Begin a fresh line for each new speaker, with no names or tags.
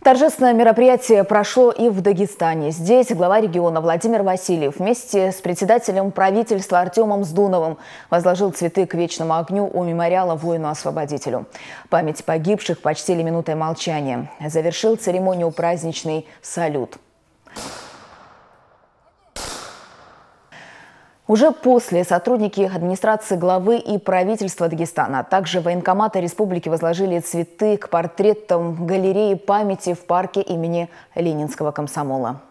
Торжественное мероприятие прошло и в Дагестане. Здесь глава региона Владимир Васильев вместе с председателем правительства Артемом Сдуновым возложил цветы к вечному огню у мемориала воину-освободителю. Память погибших почтили минутой молчания. Завершил церемонию праздничный салют. Уже после сотрудники администрации главы и правительства Дагестана, а также военкомата республики возложили цветы к портретам галереи памяти в парке имени Ленинского комсомола.